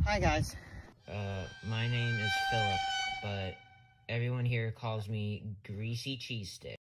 Hi, guys. My name is Philip, but everyone here calls me Greasy Cheese Stick.